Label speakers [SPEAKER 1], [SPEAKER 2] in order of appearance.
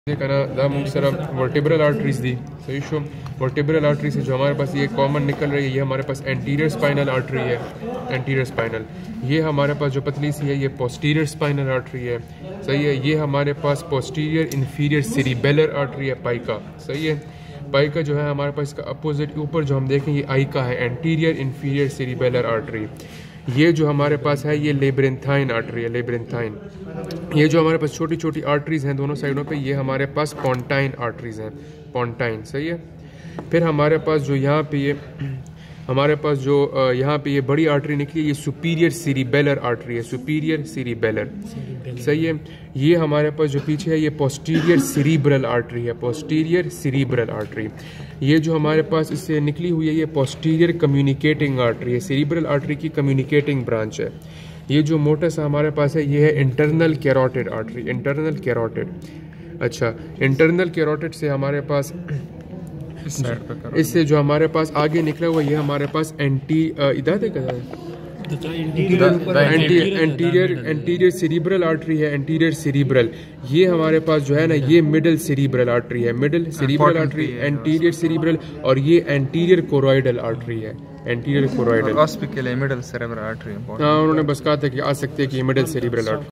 [SPEAKER 1] Vertebral arteries दी सही show. Vertebral artery से जो हमारे पास ये कॉमन निकल रही है ये हमारे पास एंटीरियर स्पाइनल आर्टरी है। एंटीरियर स्पाइनल ये हमारे पास जो पतली सी है ये पोस्टीरियर स्पाइनल आर्टरी है। सही है। ये हमारे पास पोस्टीरियर इन्फीरियर सेरिबेलर आर्टरी है पाइका। सही है। पाइका जो है हमारे पास इसका अपोजिट ऊपर जो हम देखें ये आइका है एंटीरियर इन्फीरियर सेरिबेलर आर्टरी। ये जो हमारे पास है ये लेब्रिंथाइन आर्टरी है। लेब्रिंथाइन ये जो हमारे पास छोटी छोटी आर्टरीज हैं दोनों साइडों पे ये हमारे पास पोंटाइन आर्टरीज हैं। पोंटाइन सही है। फिर हमारे पास जो यहाँ पे ये हमारे पास जो यहाँ पे ये बड़ी आर्टरी निकली है ये सुपीरियर सेरिबेलर आर्टरी है। सुपीरियर सेरिबेलर सही है। ये हमारे पास जो पीछे है ये पोस्टीरियर सेरिब्रल आर्टरी है। पोस्टीरियर सेरिब्रल आर्टरी ये जो हमारे पास इससे निकली हुई है ये पोस्टीरियर कम्युनिकेटिंग आर्टरी है। सेरिब्रल आर्टरी की कम्युनिकेटिंग ब्रांच है। ये जो मोटा सा हमारे पास है ये है internal carotid artery. Internal carotid अच्छा इंटरनल कैरोटिड से हमारे पास इससे जो हमारे पास आगे निकला हुआ ये हमारे पास एंटीरियर सेरिब्रल आर्टरी है। एंटीरियर सेरिब्रल ये हमारे पास जो है ना ये मिडल सेरिब्रल आर्टरी है। Middle cerebral artery anterior cerebral और ये एंटीरियर कोरोइडल आर्टरी है। एंटीरियर कोरोइडल
[SPEAKER 2] ospe के लिए मिडल सेरिब्रल आर्टरी।
[SPEAKER 1] हाँ उन्होंने बस कहा था कि आ सकते हैं कि ये मिडल सेरिब्रल आर्टरी